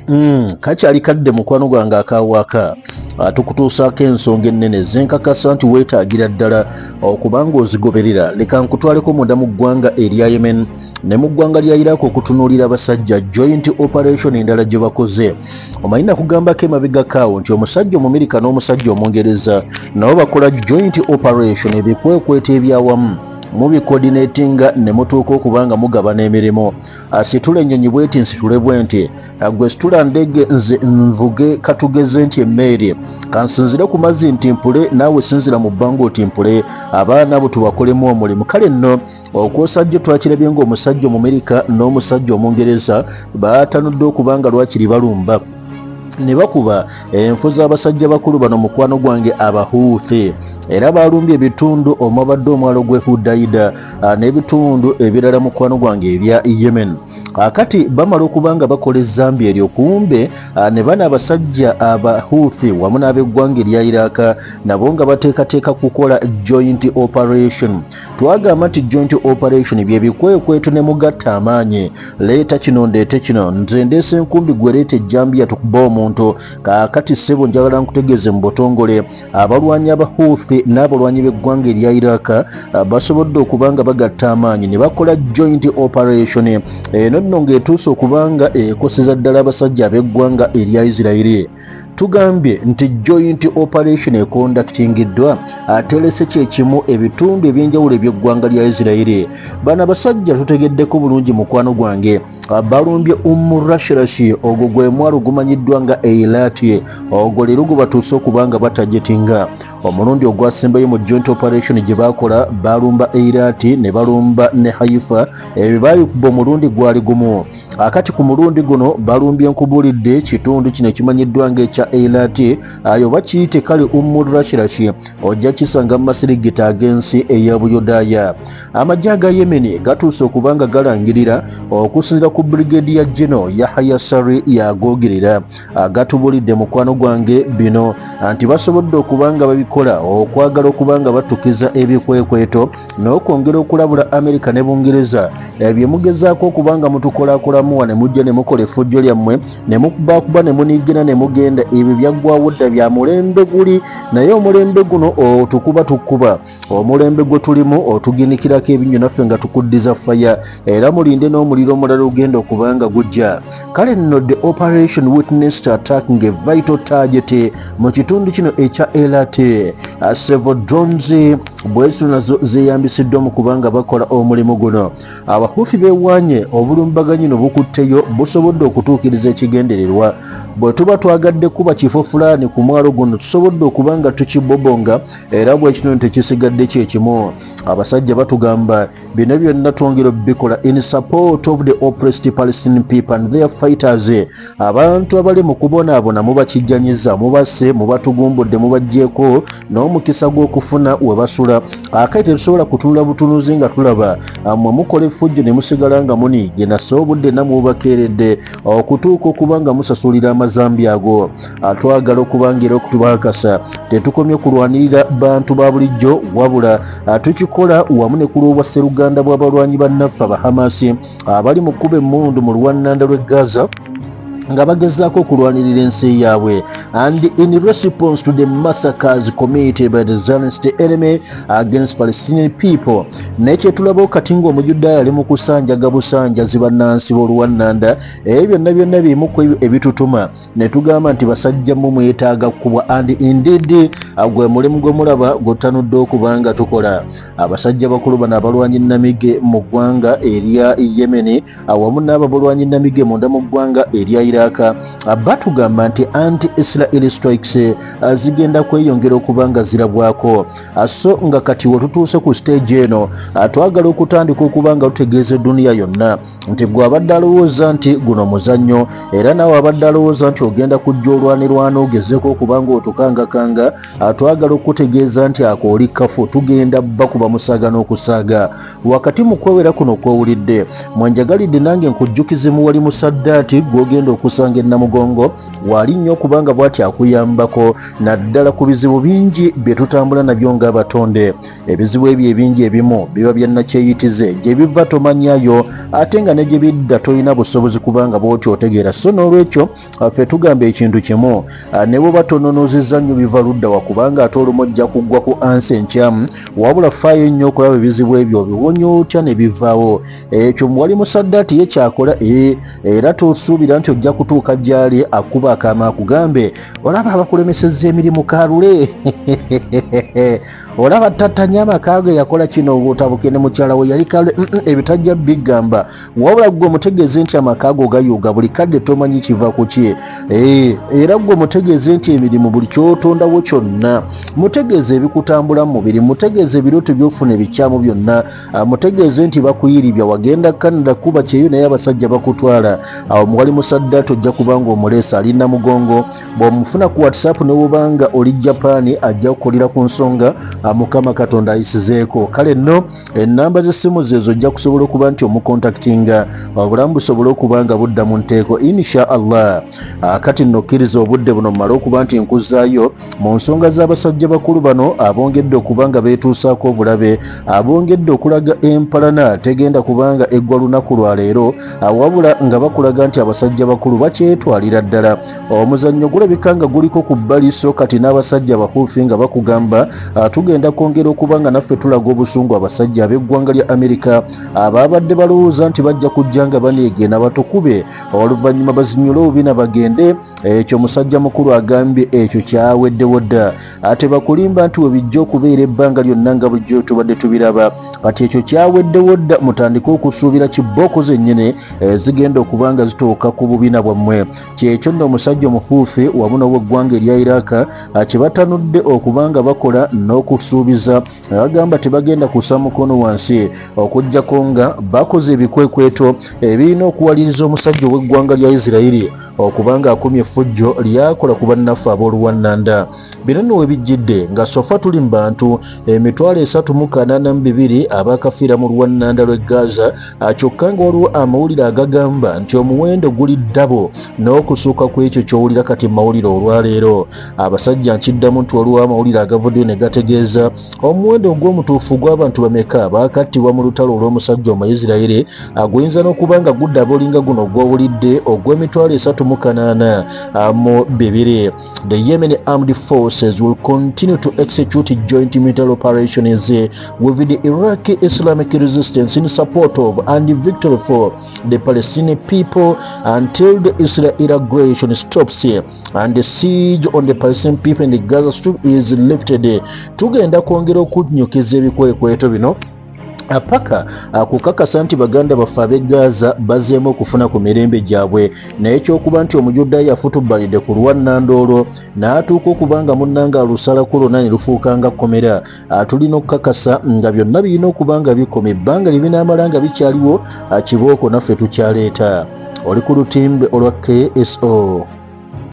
Kakyali kadde mukwano gwange akawaka tukutuusaako ensonga ennene zenkakasa nti weetaagira ddala okubanga ozigoberera. Leka nkutwaleko munda mu ggwanga erya Yemen ne mu ggwanga lya Iraq okutunuulira abasajja joint operation endala gye bakoze. Omanyi nakugambako emabegako awo nti omusajja Omumerika n'omusajja Omungereza nabo bakola joint operation, ebikwekweta ebyawamu mubi coordinatinga ne mutuuka okubanga mugabana emirimu. Asitula ennyonyi bweti nsitule bwenti, gwe situla ndege nze nvuge katugeze nti emmeeri, kansinzire ku mazzi nti mpule, naawe sinzira mu bbanga oti mpule, abaana abo tubakolemu omulimu. Kale nno okwosajja twakirabye ng'omusajja Omumerika n'omusajja Omungereza baatanudde okubanga lwakiri balumba ne bakuba enfu z'abasajja bakulu bano mukwano gwange Houthi, era balumbye ebitundu omwabadde omwalo gw'e Hudaida n'ebitundu ebirala mukwano gwange ebya Yemen. Akati bamala okubanga bakola ezzambi eryo, kumbe ne bana abasajja Houthi wamu n'ab'eggwanga erya Iraq nabo nga bateekateeka kukola joint operation. Twagamba nti joint operation bye bikwekweto ne mugatta amaanyi, leeta kino ndeete kino, nze ndeese enkumbi gwe leeta ejjambiya tukuba omuntu. Kaakati ssebo njagala nkutegeeze mu butongole abalwanyi Houthi n'abalwanyi b'eggwanga erya Iraq basobodde okubanga bagatta amaanyi ne bakola joint operation. Eno nno ng'etuuse okubanga ekoseza ddala abasajja ab'eggwanga erya Isirairi. Tugambye nti joint operation ekondakitingiddwa atelese kyekimu ebitundu ebyenjawulo eby'eggwanga lya Isirairi. Bano abasajja tutegeddeko bulungi mukwano gwange balumbye Rashirashi, ogwo gwe mwalo gumanyiddwa nga Eilati, ogwo leero gwe batuuse okubanga batajetinga. Omulundi ogwasembayo mu joint operation gye bakola balumba Eilati ne balumba ne Haifa, ebyo baabikuba omulundi gwali gumu. Akati ku mulundi guno balumbye nkubulidde kitundu kino ekimanyiddwa ng'ekya Eilati, ayo bakiyite kale Rashirashi, ojja kisanga mu masirigita ag'ensi eya Buyudaaya. Amagye aga Yemen gatuuse okubanga galangirira okusinzira ku Brigadier General Yahya Sari yagoogerera, agatubulidde mukwano gwange bino nti basobodde okubanga babikola okwagala okubanga batukiza ebikwekweto n'okwongera okulabula Amerika ne Bungereza bye mugezaako okubanga mutukolakolamuwa ne mujja ne mukola effujjo lyammwe ne mukubakuba ne muniigina ne mugenda. Ebyo byaggwawo dda bya mulembe guli, naye omulembe guno tukuba omulembe gwe tulimu otuginikirako ebinnyo naffe nga tukuddiza faya, era mulinde n'omuliro omulala ogenda okubanga gujja. Kale nno the operation witnessed attacking a vital target mu kitundu kino ekya Eilati. Several drones bwezo nazo zeeyambisiddwa mu kubanga bakola omulimu guno. Abahufi beewanye obulumbaganyi no bukutteyo busobodde okutuukiriza ekigendererwa. Bwe tuba twagadde kuba kifo fulani ku mwalo guno tusobodde okubanga tukibobonga, era bwe kino tekisigadde kyekimu. Abasajja batugamba bino byonna twongera bikola in support of the oppressed Palestinian people and their fighters. Abantu abali mu kubonaabona mubakijjanyiza, mubasse, mubatugumbudde, mubaggyeko n'omukisa gw'okufuna we basula. Akati tetusobola kutunula butunuzi nga tulaba mmwe mukola effujjo ne musigala nga muniige, nasse obudde nammwe bubakeeredde okutuuka okubanga musasulira amazambi ago. Twagala okubanga era okutubakasa tetukomye kulwanirira bantu ba bulijjo, wabula tukikola wamu ne kulwa obwasseruganda bw'abalwanyi bannaffe Abahamasi abali mu kkuba emmundu mu luwannanda lw'e Gaza nga bagezaako okulwanirira ensi yaabwe. And in response to the massacres committed by the Zionist enemy against Palestinian people, nekyetulaba kati ng'Omuyudaaya ali mu kusanjaga busanjazi bannansi b'oluwannanda, ebyo byonna bimu ku ebitutuma ne tugamba nti basajja mu mwetaaga kkubwa. And indeed gwe mulimu gwe mulaba gutanudde okubanga tukola. Abasajja bakulu bano abalwanyi namige mu ggwanga erya Yemen awamu n'abalwanyi namige munda mu ggwanga erya Iraq batugamba nti anti-Israel strikes zigenda kweyongera okubanga zirabwako. So nga kati wetutuuse ku stage eno twagala okutandika okubanga tutegeeza duniya yonna nti gwe abadde alowooza nti guno muzannyo, era naawe abadde alowooza nti ogenda kujja olwanirwana ogezeeko okubanga otukangakanga, twagala okutegeeza nti akooli kafu tugenda bakuba musaaga n'okusaaga. Wakati mu kwewera kuno kwewulidde mwenjagalidde nange nkujjukize muwali musaddaati gw'ogenda kusanga Namugongo wali nnyo kubanga bw'ati akuyambako naddala ku bizibu bingi bye tutambula nabyo ng'abatonde. Ebizibu ebyo ebingi ebimu biba bya nakyeyitize gye biva tomanyayo ate nga ne gye bidda toyina busobozi kubanga bw'oti otegeera. So n'olwekyo ffe tugamba ekintu kimu ne bw'oba tononoozezza nnyo biva ludda wa kubanga ate olumu ojja kuggwa ku ansi enkyamu wabula faayo nnyo okulaba ebizibu ebyo obiwonya otya ne bivaawo. Ekyo wali Musaddaati ye kyakola era tosuubira nti ojja kutuuka gy'ali akuba akaama akugambe olaba abakulemesezza emirimu Kalule olaba tatanya amaka ge yakola kino obutabuke ne mukyala we yali Kalule. Ebitajja bigamba wabula gwe mutegeeze nti amaka go gayuga buli kadde tomanyi kiva ku ki. Era gwe mutegeeze nti emirimu buli kyotondawo kyonna mutegeeze ebikutambula mu mubiri, mutegeeze ebirooto by'ofuna ebikyamu byonna, mutegeeze nti bakuyiribya wagenda Canada kuba kyeyo naye abasajja bakutwala. Awo mwali Musaddaati ojja kubanga omuleesa ali Namugongo bw'omufuna ku WhatsApp ne wobanga oli Japan ajja kukolera ku nsonga Mukama Katonda ayisizeeko. Kale nno ennamba z'essimu zeezo ojja kusobola okuba nti omukontaktinga obulamu busobole okuba nga budda mu nteeko insha Allah. Kati nno kkiriza obudde buno mmale okuba nti nkuzaayo mu nsonga z'abasajja bakulu bano abongedde okuba nga beetuusaako obulabe, abongedde okulaga empalana tegenda kubanga eggwa lunaku lwa leero wabula nga bakulaga nti abasajja bakulu bakyetwalira ddala. Omuzannyo gulabika nga guliko ku bbali so kati n'abasajja bakuufi nga bakugamba tugenda kwongera okuba nga naffe tulaga obusungu abasajja ab'eggwanga lya Amerika ababadde balowooza nti bajja kujja nga baneegenda batukube oluvannyuma bazinyule obubina bagende. Ekyo musajja mukulu agambye ekyo kyaweddewo dda ate bakulimba nti we bijja okubeera ebbanga lyonna nga bulijjo tubadde tubiraba kati ekyo kyaweddewo dda mutandike okusuubira kibooko zennyini zigenda okuba nga zituuka ku bubina bwammwe. Kyekyo nno omusajja omufuufe wamu n'ow'eggwanga erya Iraq kye batanudde okuba nga bakola n'okusuubiza bagamba tebagenda kussa mukono wansi okuggyako nga bakoze ebikwekweto ebirina okuwaliriza omusajja ow'eggwanga lya Isirayiri okubanga akumye effujjo lyakola ku bannaffe ab'oluwannanda. Bino nno we bijjidde nga sofa tuli mu bantu 382 abakafiira mu luwannanda lw'e Gaza kyokka nga waliwo amawulire agagamba nti omuwendo guli ddabo n'okusukka ku ekyo ky'owulira kati mawulire olwaleero. Abasajja nkiddamu nti waliwo amawulire agavuddeyo ne gategeeza omuwendo ogw'omutuufu gw'abantu bameka baakattibwa mu lutalo olw'omusajja Omuyisirayiri aguyinza n'okuba nga gudda abolinga guno ogw'owulidde ogw'emitwalo 382. The Yemen Armed Forces will continue to execute joint military operations with the Iraqi Islamic resistance in support of and victory for the Palestinian people until the Israeli aggression stops and the siege on the Palestinian people in the Gaza Strip is lifted. Tugenda kwongera okunyukiza ebikwekweto bino apaka kukakasa nti baganda baffe ab'e Gaza bazeemu okufuna ku mirembe gyabwe naye ekyokuba nti omuyudaaya afutubalidde ku luwannanda olwo n'atuuka okuba nga munnanga alusalako lwonna ne lufuuka nga kkomera. Tulina okukakasa nga byonna birina okuba nga bikoma ebbanga lye binaamala nga bikyaliwo kibooko naffe tukyaleeta. Oli ku lutimbe olwa KSO.